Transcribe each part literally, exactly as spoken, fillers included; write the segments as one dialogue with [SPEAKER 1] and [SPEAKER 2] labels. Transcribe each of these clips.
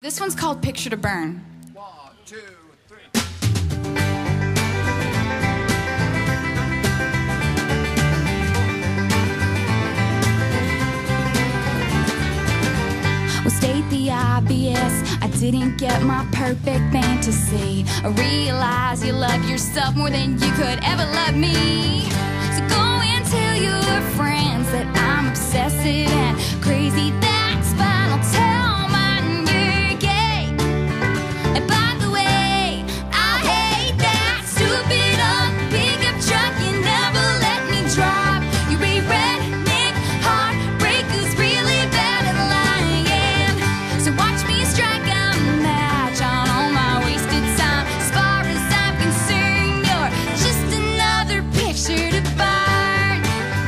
[SPEAKER 1] This one's called Picture to Burn.
[SPEAKER 2] One, two, three.
[SPEAKER 1] Well, state the obvious, I didn't get my perfect fantasy. I realize you love yourself more than you could ever love me. So go and tell your friends that I'm obsessive and crazy. That's fine, I'll tell mine you're gay. And by the way, I hate that stupid old pickup truck you never let me drive. You be redneck heartbreakers, really bad at lying. So watch me strike a match on all my wasted time. As far as I'm concerned, you're just another picture to burn.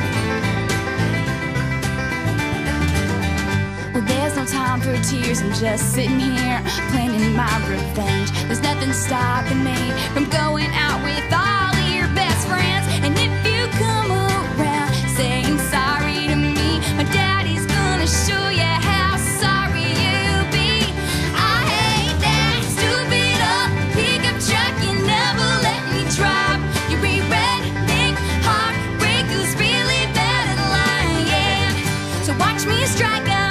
[SPEAKER 1] Well, there's no time for tears, I'm just sitting here planning my revenge. There's nothing stopping me from going out with all of your best friends. And if you come around saying sorry to me, my daddy's gonna show you how sorry you'll be. I hate that stupid old pickup truck you never let me drive. You be redneck heartbreakers, really bad at lying. So watch me strike a